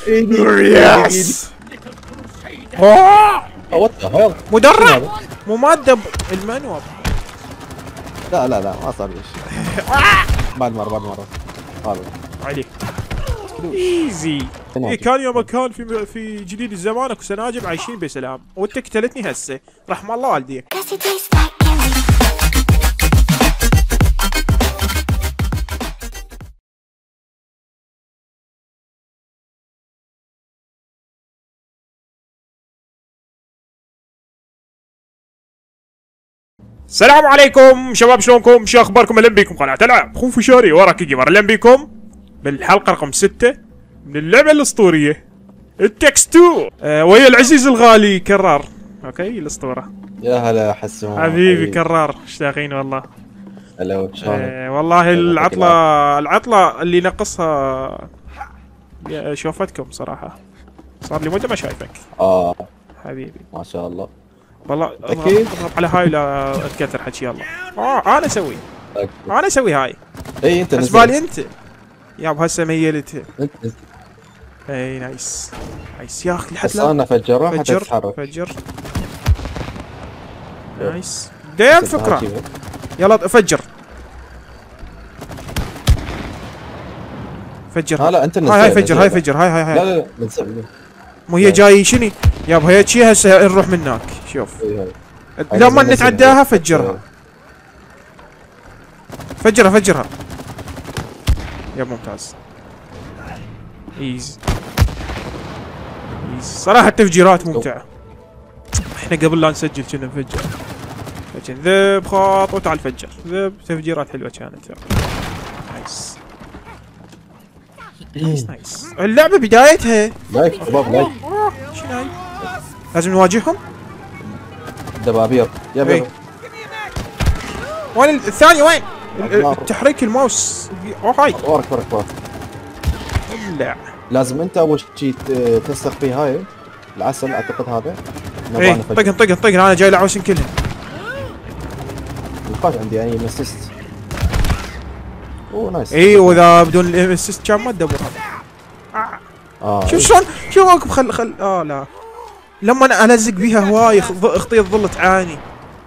يس. وات ذا هيل. مدرع مو ماده المانوال. لا لا لا ما صار لي شيء. بعد مرة هذا عليك ايزي. إيه كان يوم كان في جديد الزمان اكو سناجب عايشين بسلام، وانت قتلتني هسه رحم الله والديك. السلام عليكم شباب، شلونكم؟ شو اخباركم؟ اهلا بكم قناة العاب خنفشاري وراك جيمر. اهلا بكم بالحلقة رقم 6 من اللعبة الاسطورية التكست 2 ويا العزيز الغالي كرار. اوكي الاسطورة. يا هلا حسون حبيبي كرار، مشتاقين والله. هلا شلونك؟ والله العطلة اللي نقصها شوفتكم صراحة، صار لي مدة ما شايفك. حبيبي ما شاء الله والله. اكيد اضرب على هاي لا اتكثر حكي. يلا انا اسوي هاي. اي انت حسبالي انت ياب هسه ميلتها. انت اي نايس يا اخي لحد لا انا فجرها حتى فجر تتحرك. فجر نايس ديم فكرة. يلا فجر لا انت هاي فجر هاي لا لا بنسوي مو هي جاي شني ياب هي شي هسه نروح منك. شوف لما نتعداها فجرها فجرها يا ممتاز. ايزي صراحة التفجيرات ممتعة. احنا قبل لا نسجل كنا نفجر ذب خاط وتعال فجر ذب. تفجيرات حلوة كانت. نايس. اللعبة بدايتها لايك شباب لايك. شنو هاي؟ لازم نواجههم؟ دبابير يا بيبي. وين الثاني وين؟ تحريك الماوس. هاي ورك لا لازم انت اول شيء تنسخ فيه هاي العسل اعتقد هذا. ايه طقن انا جاي لعوسن كلهم. القاش عندي يعني مسست. نايس. اي واذا بدون الام اسيست كان ما تدبر هذا. شوف شلون شوف واقف خل لا لما انا الزق بيها هواي اخطي الظل تعاني.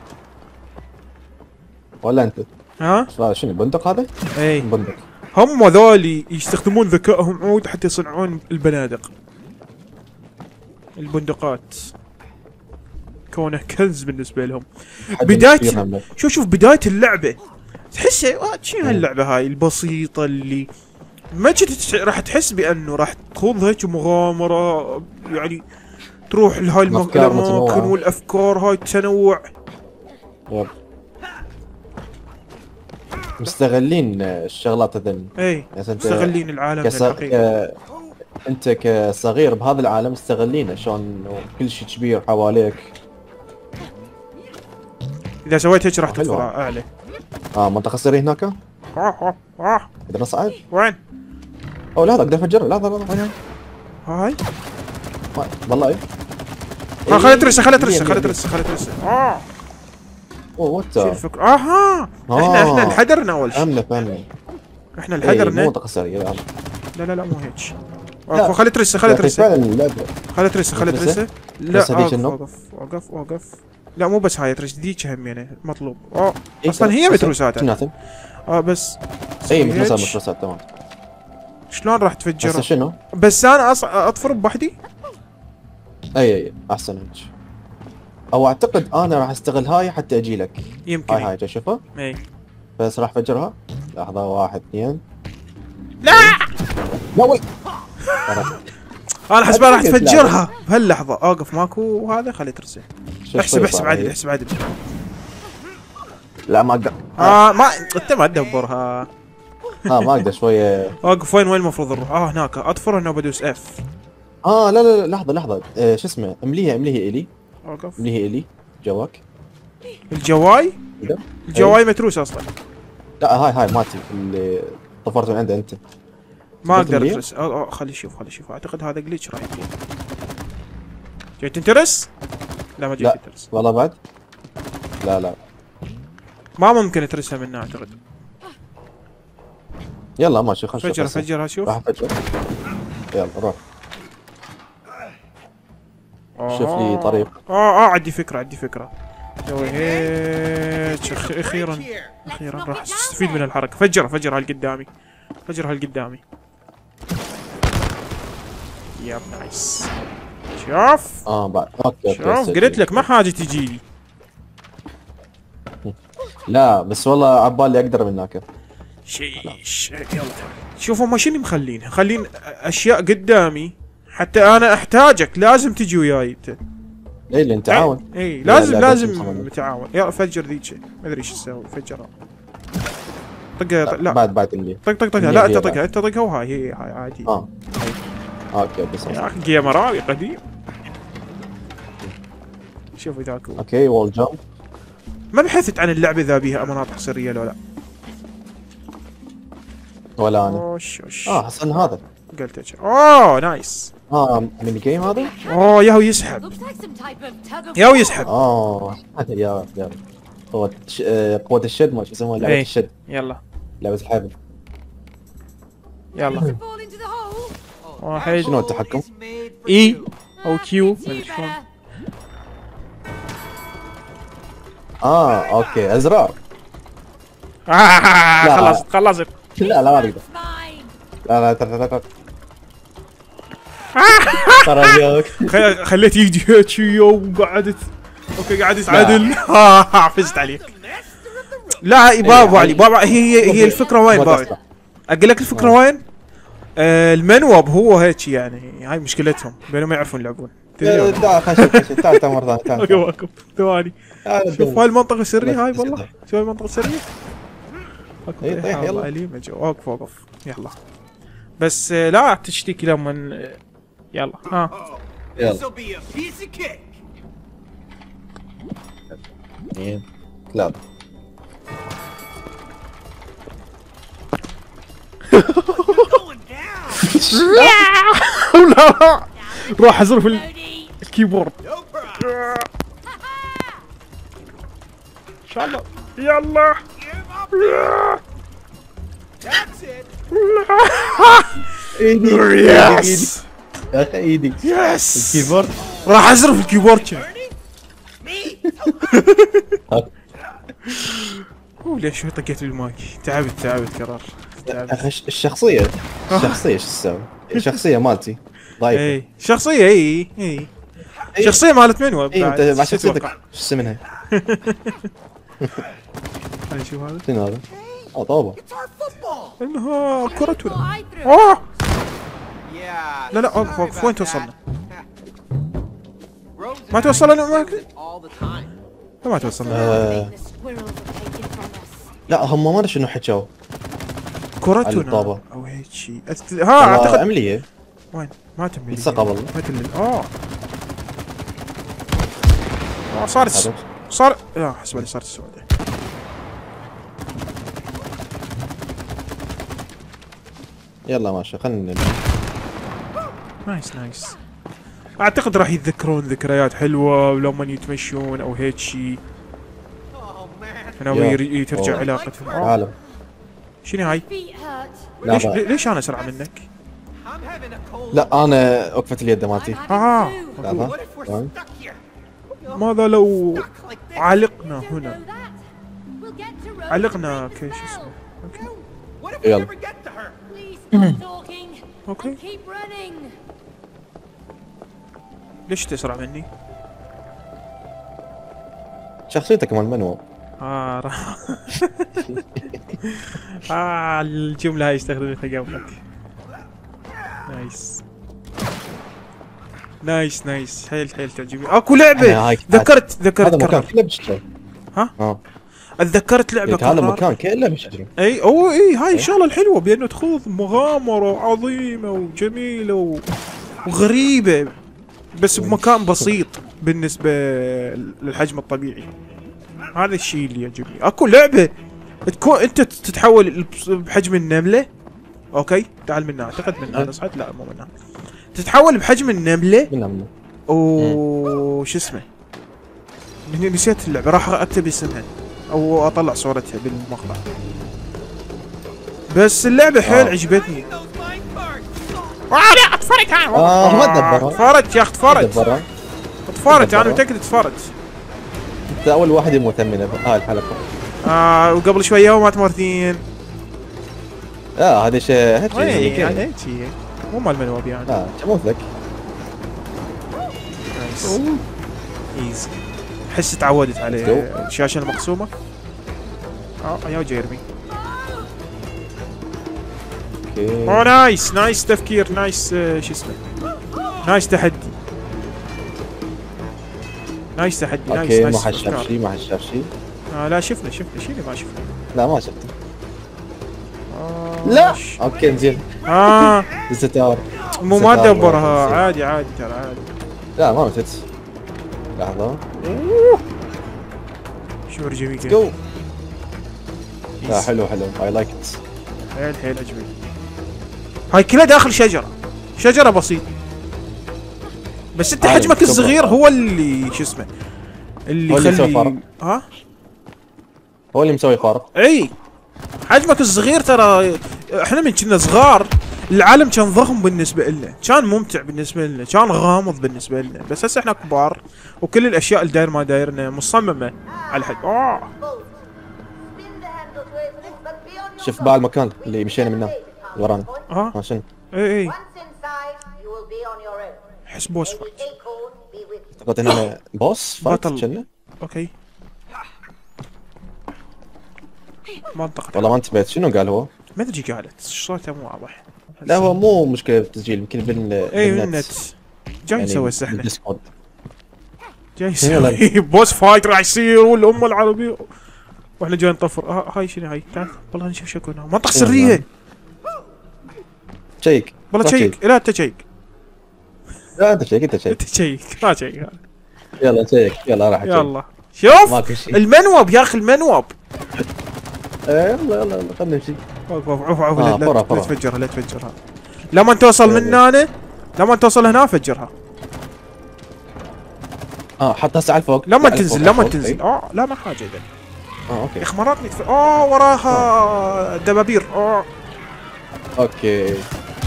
ولا انت ها شنو بندق هذا؟ اي بندق. هم ذولي يستخدمون ذكائهم عود حتى يصنعون البنادق البندقات، كونه كنز بالنسبه لهم. بدايه شوف بدايه اللعبه تحسها شنو هاللعبه هاي البسيطه اللي ما كنت راح تحس بانه راح تخوض هيك مغامره، يعني تروح لهاي الاماكن والافكار هاي التنوع. يب مستغلين الشغلات هذول. اي مستغلين العالم الحقيقي. انت كصغير بهذا العالم مستغلينه شلون كل شيء كبير حواليك. اذا سويت هيك راح تطلع اعلى. منطقة سرية هناك؟ اذا نصعد؟ وين؟ لحظة اقدر افجرها. لحظة وين هاي؟ والله خليها ترسه. وات شو الفكرة؟ احنا انحدرنا اول شيء. فهمنا احنا انحدرنا. مو منطقة سرية. لا مو هيك. خلي ترسه. خلي ترسه. لا وقف. لا مو بس هاي ترش ذيك هم يعني مطلوب. اصلا هي متروسات. بس اي متروسات تمام. شلون راح تفجرها؟ شنو؟ بس انا اطفر بوحدي؟ اي احسن هيك. او اعتقد انا راح استغل هاي حتى اجي لك. يمكن هاي تشوفها؟ اي بس راح افجرها. لحظة 1 2. لا انا حسبها راح تفجرها بهاللحظة. اوقف ماكو هذا. خلي ترسل. احسب عدل. لا ما اقدر. ما انت ما تدبرها. ما اقدر شوية. اوقف وين المفروض نروح؟ هناك اطفر هنا بدوس اف. لا لحظة شو اسمه امليها الي. اوقف امليها الي جواك. الجواي متروس اصلا. لا هاي مالتي اللي طفرت من عنده انت. ما اقدر اترس. خلي اشوف اعتقد هذا جليتش راح يكون. جاي تنترس؟ لا ما جاي تنترس والله بعد. لا ما ممكن ترسها منه اعتقد. يلا ماشي خش فجرها شوف. راح افجر. يلا روح. شوف لي طريق. عندي فكره سوي هيك اخيرا راح استفيد من الحركه. فجرها قدامي. ياب نايس. شوف بعد اوكي شوف قلت لك ما حاجه تجي لي. لا بس والله عبالي اقدر من هناك. يلا شوف هم شنو مخلين اشياء قدامي حتى انا احتاجك. لازم تجي وياي انت. اي اللي نتعاون. اي لازم نتعاون. يلا فجر ذيك ما ادري ايش اسوي. فجرها طقها. لا بعد اللي طقها. لا انت طقها وهاي هي عادي. اوكي بس يا اخي جيمراوي قديم. شوف ذاك هو. اوكي وول جامب. ما بحثت عن اللعبه اذا بيها مناطق سريه لو لا. ولا انا. حصلنا هذا. قلت نايس. ميني جيم هذا. ياهو يسحب. يا قوة الشد ما شو يسمونها لعبة الشد. يلا لعبة الحبل. يلا واحد. شنو التحكم؟ اي او كيو ما ادري شلون. اوكي ازرار. خلصت. لا ما اقدر. لا ترى خليت يجي هيك وقعدت. اوكي قعدت عدل. فزت عليك. لا بابا هي الفكره وين بابا؟ اقول لك الفكره وين؟ المنوب هو هيك يعني. هاي مشكلتهم بينهم ما يعرفون يلعبون. تعال مرة ثانية. اوكي ثواني. شوف هاي المنطقة السرية. هاي والله شوف هاي المنطقة السرية. يلا أليم اوقف. يلا بس لا تشتكي لما يلا لا لا راح ازرف الكيبورد. ان شاء الله. يلا يس يا اخي ايدي. يس الكيبورد راح ازرف الكيبورد. ليش شوي طقيت بالمايك. تعبت قرار. الشخصية شو تسوي؟ الشخصية مالتي ضايفة. اي شخصية اي شخصية مالت منو انت مع شخصيتك شو اسمها؟ هاي شو هذا؟ شنو هذا؟ طوبة. انها كرتنا. لا اوقف. وين توصلنا؟ ما توصلنا ما توصلنا. لا هم ما ادري شنو حكوا. كرتنا او هيك شيء. اعتقد عملية. وين؟ ما تملي. الثقة والله. ما تملي. صار لا حسب لي صارت السعودية. يلا ماشي خلينا نايس. اعتقد راح يتذكرون ذكريات حلوة ولما يتمشون او هيك شيء. ناوي ترجع علاقتهم. شنو هاي؟ ليش انا اسرع منك؟ لا انا وقفت اليد مالتي. ماذا لو علقنا هنا؟ علقنا شو اسمه؟ يلا اوكي. ليش تسرع مني؟ شخصيتك مال منو؟ الجملة هاي استخدمتها قبلك. نايس حيل تعجبني. اكو لعبة ذكرت هذا مكان كله بشجر. اتذكرت لعبة هذا مكان كله بشجر. اي هاي الشغلة الحلوة بانه تخوض مغامرة عظيمة وجميلة وغريبة بس بمكان بسيط بالنسبة للحجم الطبيعي. هذا الشيء اللي يعجبني. اكو لعبة تكون انت تتحول بحجم النملة. اوكي تعال منها. اعتقد منها انا صحيت. لا مو منها. تتحول بحجم النملة. شو اسمه؟ نسيت اللعبة. راح اكتب اسمها او اطلع صورتها بالمقطع. بس اللعبة حيل عجبتني. لا اتفرج. ما تدبر. تفرج يا اخي تفرج. تفارت انا متاكد تفارت. انت اول واحد يموت من هاي الحلقه. وقبل شويه ومات مرتين. لا هذا شيء هيك يعني هيك شيء مو مال منوب يعني. لا تموت لك. نايس ايزي. احس تعودت عليه الشاشه المقسومه. يا جيرمي. اوه نايس نايس تفكير نايس شو اسمه نايس تحدي. نايس تحدي نايس اوكي نايس. ما حد شاف شيء ما حد شاف شيء. لا شفنا شيء اللي ما شفنا. لا ما شفته. لا اوكي نزين. الستار مو ما تدبرها عادي عادي ترى عادي. لا ما متت. لحظة. شعور جميل. جو. لا حلو حلو اي لايك ات. حيل حيل عجبني. هاي كلها داخل شجرة بسيط. بس انت حجمك الصغير هو اللي شو اسمه اللي يخلي هو اللي مسوي فارق. اي حجمك الصغير ترى. احنا من كنا صغار العالم كان ضخم بالنسبة لنا، كان ممتع بالنسبة لنا، كان غامض بالنسبة لنا، بس هسه احنا كبار وكل الاشياء اللي داير ما دايرنا مصممة على الحج. شوف بقى المكان اللي مشينا منه ورانا. شنو؟ اي احس بوس فايت. اعتقد هنا بوس فايت كنا. اوكي منطقة. والله ما انتبهت شنو قال هو؟ ما ادري قالت صوته مو واضح. لا هو مو مشكلة بالتسجيل يمكن بالنت. جاي نسوي يعني احنا. بالديسكورد. جاي نسوي بوس فايت راح يصير والامة العربية واحنا جاي نطفر. هاي شنو هاي؟ تعال والله نشوف شكو هنا منطقة سرية. تشيك والله تشيك. لا انت تشيك. لا انت تشيك انت تشيك ما تشيك. يلا تشيك يلا راح يلا شوف المنوب يا اخي المنوب. يلا خلنا نمشي. عوف لا تفجرها لا تفجرها. لما توصل من هنا لما توصل هنا فجرها. حط هسه على الفوق. لما تنزل لا ما حاجه اذا. اوكي يا اخي مراتني وراها دبابير. اوكي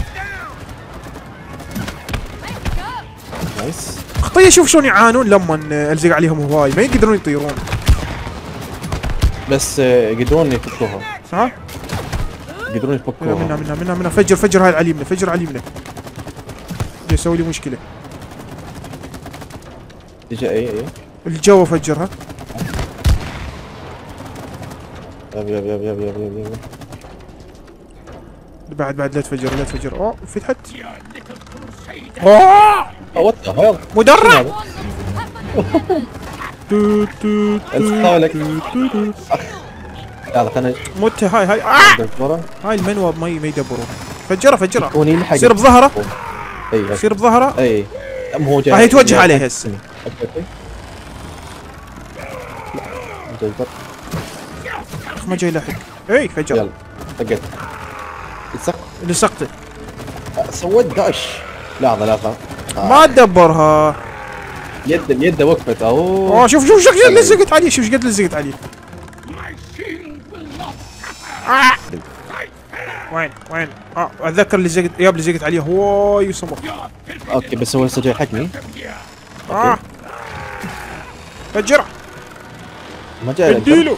نايس. خطيه شوف شلون يعانون لما الزق عليهم هواي ما يقدرون يطيرون. بس يقدرون يفكوها. ها؟ يقدرون يفكوها. منا فجر هاي العليمنا فجر عليمنا. يسوي لي مشكله. اي الجو فجرها. يب بعد لا تفجر فتحت. وات ذا هيل مدرع. يلا خلنا مت. هاي هاي المنوب ما يدبرون. فجرها يصير بظهره. اي يصير بظهره. اي هو جاي هاي توجه عليه هسه. ما جاي لحق. اي فجر. يلا فقت لصقته. سويت داش. لحظة ما تدبرها. اليد وقفت. شوف شقد لزقت عليه. شوف شقد لزقت عليه. وين اتذكر اللي لزقت عليه هواي وصمت. اوكي بس هو لسه جاي يحكني. فجره. ما جاي اديله.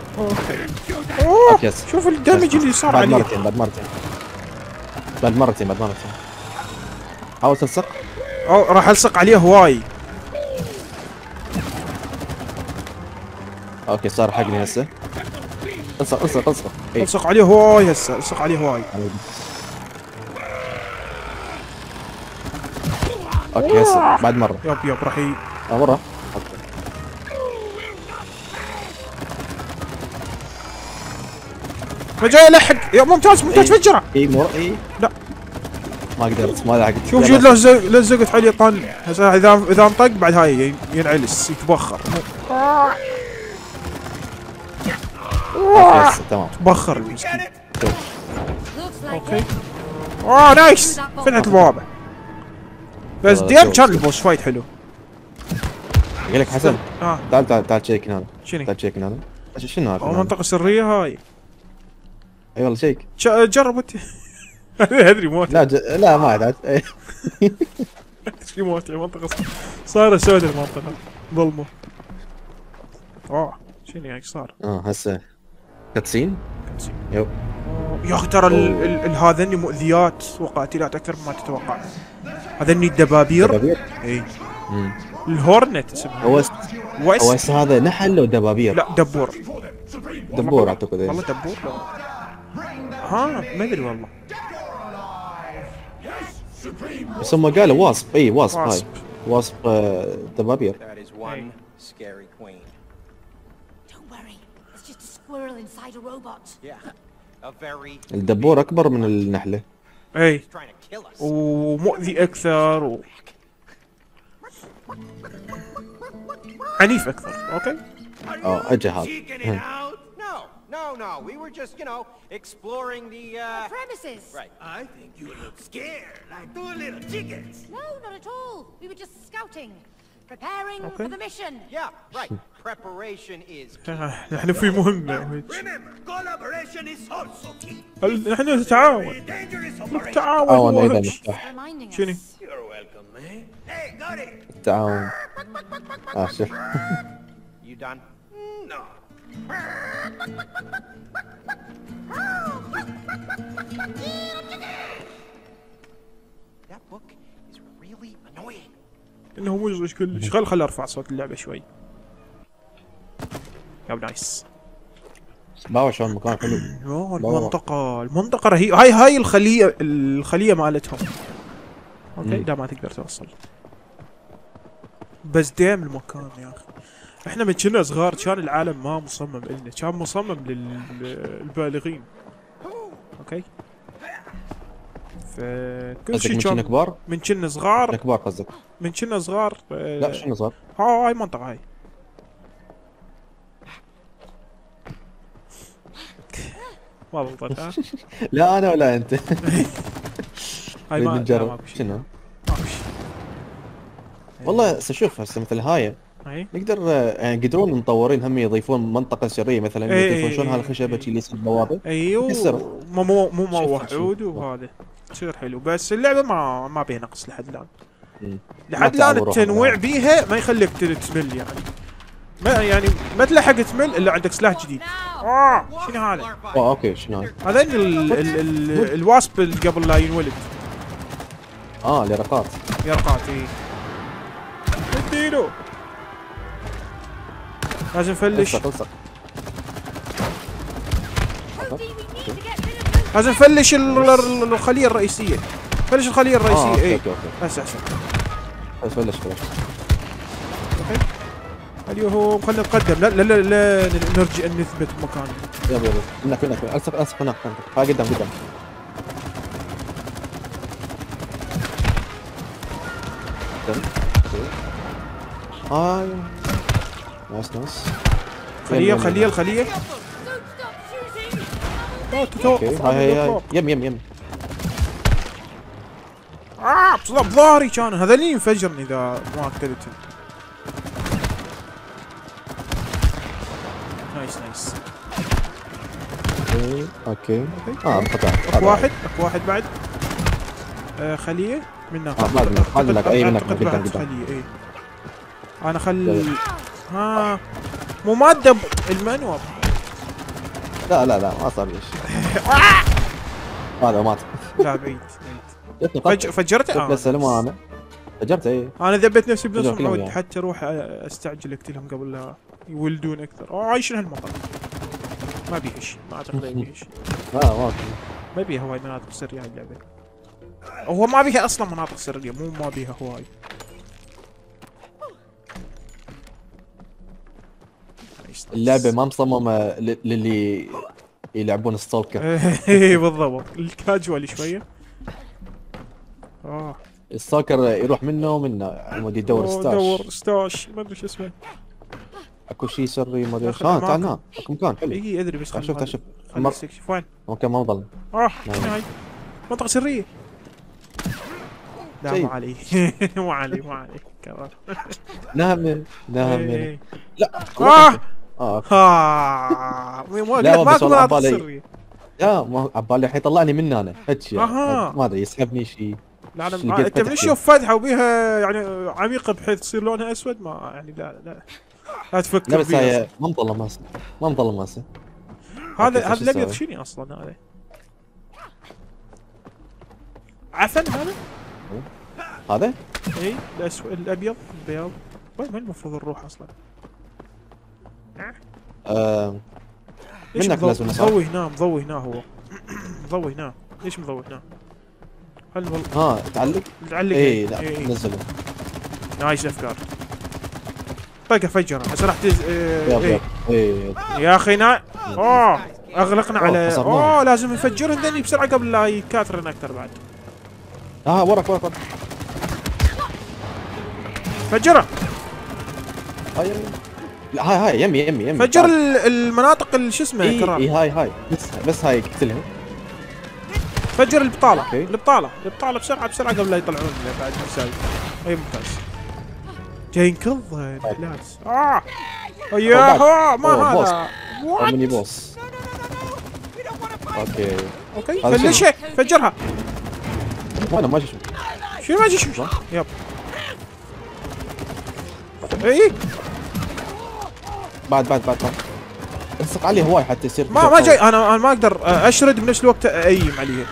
اوكي شوف الدمج اللي صار عليه. بعد مرتين حاول تلصق. راح الصق عليه هواي. اوكي صار حقني هسه. الصق الصق عليه هواي هسه. الصق عليه هواي. اوكي هسه بعد مرة. يب راح مرة. فجاي يلحق. يا ممتاز فجره. اي لا ما قدرت ما لحقت. شوف جد لزقت عليه طن. هسه اذا انطق بعد هاي ينعلس يتبخر. تمام تبخر المسكين. اوكي نايس. فتحت البوابه. بس ديم كان البوس فايت حلو. اقول لك حسن. تعال تشيك هنا. شنو؟ تعال تشيك هنا. شنو هذا؟ منطقه سريه هاي. اي والله شيك. جرب انت. ادري موت. لا ما عاد. في موت المنطقة صار سوداء المنطقة ظلمة. شنو ايش صار؟ هسه كاتسين. يو. يا اخي ترى هذني مؤذيات وقاتلات اكثر مما تتوقع. هذني الدبابير. اي. الهورنت اسمها. هو هذا نحل لو دبابير؟ لا دبور. دبور اعتقد. والله دبور. ما ادري والله. بس هم قالوا واسب. اي واسب. هاي واسب دبابير. الدبور اكبر من النحله. اي ومؤذي اكثر عنيف اكثر. اوكي. اجى هذا. No, we were just, exploring the premises. Right. I think you look scared, like two little chickens. No, not at all. We were just scouting, preparing for the mission. Yeah, right. Preparation is key. نحن في مهمة. Remember, collaboration is also key. نحن نتعاون. تعاون. شنو؟ You're welcome, man. Hey, got it. تعاون. شوف. You done? No. That book is really annoying. انه مزعج كلش. خل ارفع صوت اللعبة شوي. يا نايس. باو شلون المكان حلو. المنطقة رهيبة. هاي الخلية مالتهم. اوكي. لا ما تقدر توصل. بس ديم المكان يا اخي. احنا من كنا صغار كان العالم ما مصمم لنا، كان مصمم للبالغين. اوكي. فكل شيء كان من كبار؟ من كنا صغار. كبار قصدك؟ من كنا صغار. لا شنو صار؟ هاي منطقة هاي. ما بطل. لا انا ولا انت. هاي ما نجرب. شنو؟ والله شوف هسه مثل هاي نقدر يعني يقدرون المطورين هم يضيفون منطقة سرية مثلا يضيفون شلون هالخشبة اللي يصير بوابة. ايوه مو وحود وهذا تصير حلو. بس اللعبة ما بيها نقص لحد الان. لحد الان التنويع بيها ما يخليك تمل يعني ما تلحق تمل الا عندك سلاح جديد. شنو هذا؟ اوكي شنو هذا؟ الواسب اللي قبل لا ينولد. اليرقات. يرقات. اي اديله. لازم نفلش. لازم نفلش الخلية الرئيسية. فلش الخلية الرئيسية. اي بس احسن. بس فلش. اوكي. اليوم خلينا نتقدم. لا نرجع نثبت مكاننا. يلا هناك الصق هناك. هاي قدام. هاي نايس. الخلية. هاي يم. بظهري كان هذا اللي ينفجرني اذا ما قتلته. نايس. اوكي. اكو واحد بعد. خلية منها. هذا لك اي منك قدام. خلية. اي انا مو مادة المنور. لا ما صار لي شيء. هذا مات. لا بعيد. فجرته. بس انا فجرته. اي انا ذبيت نفسي بنص العود حتى اروح استعجل اقتلهم قبل لا يولدون اكثر. هاي شنو هالمنطقة؟ ما بيها شيء. ما اعتقد بيها شيء. ما بيها هواي مناطق سرية هاي اللعبة. هو ما بيها اصلا مناطق سرية. ما بيها هواي. اللعبة ما مصممة للي يلعبون ستالكر. ايه بالضبط. الكاجوال شوية. الستالكر يروح منه عمود يدور ستاش. ما ادري شو اسمه. اكو شيء سري ما ادري. تعال اكو مكان حلو. اي ادري بس شوف وين؟ مكان ما ضل. هاي منطقة سرية. لا مو علي. مو علي نهم. لا ماكو مناطق سرية. لا ما عبالي حيطلعني من هنا هيك. ما ادري يسحبني شيء. لا انا انت من تشوف فتحه وبيها يعني عميقه بحيث تصير لونها اسود ما يعني لا تفكر. لا بس هي ما مظلمه ما مظلمه. هذا الابيض شنو اصلا هذا؟ عفن هذا؟ اي الاسود الابيض البياض وين المفروض نروح اصلا؟ منك لازم مضوي هنا هو مضوي هنا. ليش مضوي هنا؟ تعلق؟ تعلق اي لا نزله. نايس افكار. طقه فجره هسه راح يا اخي اغلقنا على لازم نفجرهم ذني بسرعه قبل لا يكاثرن اكثر بعد. وراك فجره. لا هاي يمي فجر المناطق شو اسمه اي هاي بس هاي قتلها. فجر البطاله بسرعه قبل لا يطلعون بعد مساوي. اي ممتاز. جاي ينقذ ناس. ما هذا ميني بوس. اوكي فلشه فجرها. وانا ما اشوف شو ما اشوف. يب اي بعد الصق عليه هواي حتى يصير ما جاي. انا ما اقدر اشرد بنفس الوقت ايم عليه.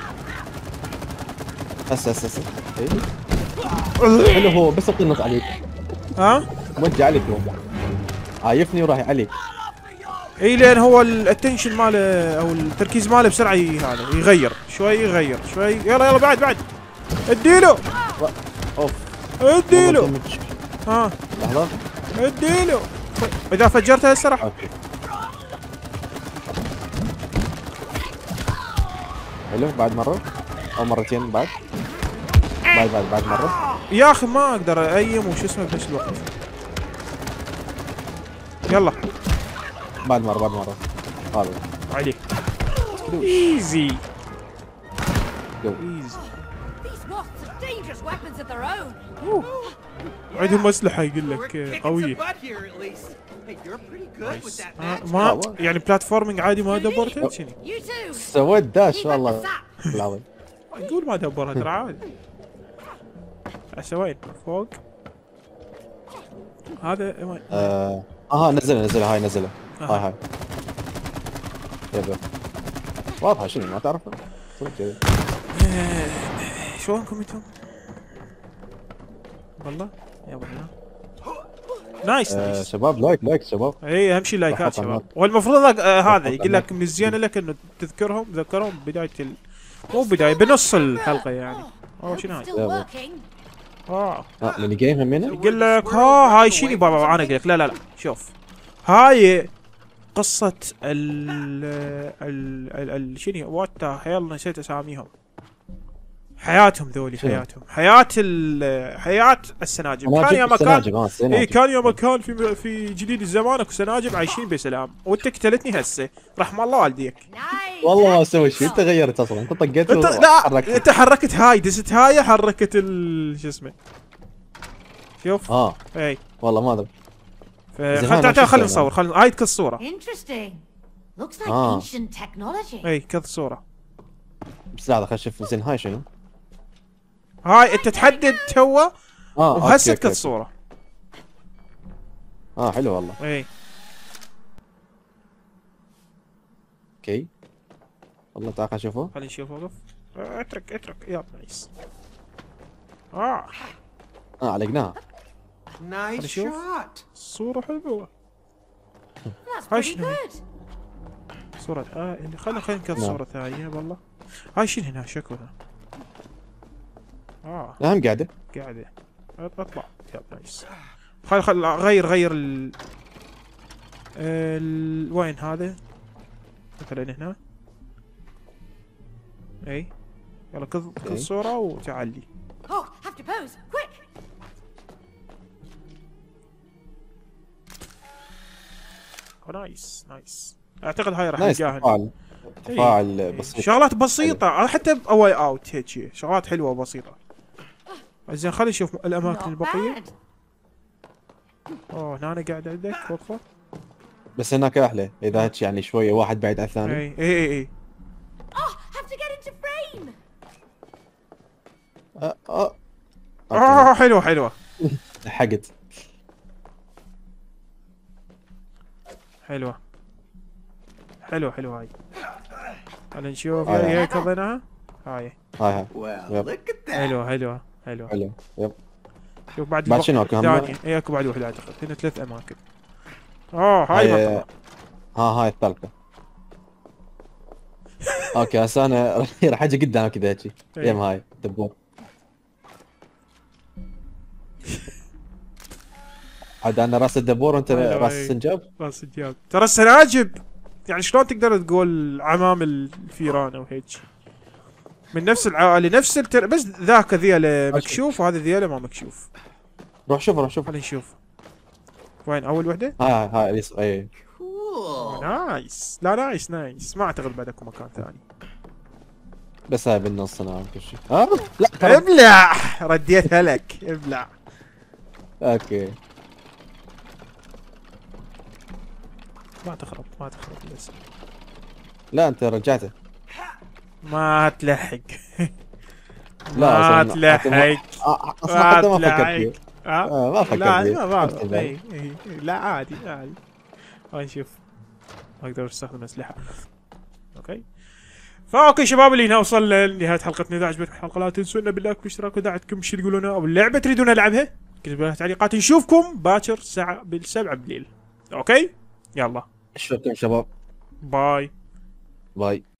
هسه حلو هو بس يطنط عليك. وجه عليك هو عايفني وراح عليك. اي لان هو الاتنشن ماله او التركيز ماله بسرعه هذا يغير شوي يلا بعد اديله. اوف اديله. لحظه اديله. اذا فجرتها هسه راح. حلو بعد مره او مرتين بعد مره. يا اخي ما اقدر ايم وش اسمه بنفس الوقت. يلا بعد مره هذا عليك. ايزي عندهم اسلحه يقول لك قويه. ما يعني بلاتفورمينج عادي ما دبرتها شنو؟ سويت داش والله العظيم. يقول ما دبرها ترى عادي. سويت فوق هذا وين؟ نزلها هاي نزلها. هاي يبا واضحه شنو ما تعرف كذا. شلونكم انتم؟ والله يلا نايس شباب لايك شباب. اي اهم شيء لايكات شباب. والمفروض هذا يقول لك من الزين لك انه تذكرهم بدايه مو بدايه بنص الحلقه يعني. شنو هاي؟ ميني جيم همينه يقول لك هاي شنو بابا انا اقول لك لا شوف هاي قصة ال شنو وات حيل نسيت اساميهم. حياتهم ذولي حياة السناجب. كان يا مكان كان يا مكان في جديد الزمان اكو سناجب عايشين بسلام وانت قتلتني هسه رحم الله والديك. والله ما اسوي شيء انت غيرت اصلا انت طقيت لا انت حركت هاي دست هاي حركت شو اسمه شوف اي والله ما ادري. خلينا نصور هاي كذ صورة. اي كذ صورة. بس لحظة خلينا نشوف زين هاي شنو؟ هاي انت تحدد تو وهسه كذ صورة. حلو والله. اي اوكي والله تعال نشوفه. خلينا نشوف وقف. اترك يلا نايس. علقناها. نايس شوت. صورة حلوة. هاي شنو؟ صورة خلينا نكذ صورة ثانية والله. هاي شنو هنا شكونا. هم قاعدة اطلع يلا نايس. خل غير وين هذا؟ مثلا هنا. اي يلا كذ صورة وتعال لي. نايس اعتقد هاي راح نلقاها. تفاعل بسيط شغلات بسيطة حتى بأواي اوت هيك شغلات حلوة وبسيطة. زين خلينا نشوف الاماكن البقية. هنا قاعد عندك وقفة. بس هناك احلى اذا هيك يعني شوية واحد بعيد عن الثاني. اي حلوه حلوه. لحقت. حلوه حلوه هاي. خلينا نشوف هي كظنها. هاي حلوه. حلو يب. شوف بعد شنو ثاني اكو بعد وحده اعتقد. هنا 3 اماكن. هاي منطقة. هاي الثالثة. اوكي هسه انا راح اجي قدامك كذا هيك. يم هاي دبور. عاد انا راس الدبور وانت راس السنجاب. راس السنجاب ترى السناجب يعني شلون تقدر تقول عمام الفيران او هيك من نفس العائله نفس بس ذاك ذيله مكشوف وهذا ذيله ما مكشوف. روح شوف خلينا نشوف وين اول وحده. هاي اي نايس. لا نايس ما اعتقد بعد اكو مكان ثاني. بس هاي بالنص انا كل شيء. لا ابلع رديتها لك ابلع. اوكي ما تخرب بس. لا انت رجعته. ما تلحق. لا ما تلحق. اصلا حتى ما فكرت فيه. ما فكرت لا لا عادي. هاي نشوف ما اقدر استخدم اسلحه. اوكي شباب اللي هنا وصلنا لنهايه حلقتنا. اذا عجبتكم الحلقه لا تنسونا باللايك والاشتراك ودعمكم. شو تقولون او اللعبه تريدون العبها اكتبوا لها تعليقات. نشوفكم باكر الساعه 7 بالليل. اوكي يلا شكرا شباب. باي.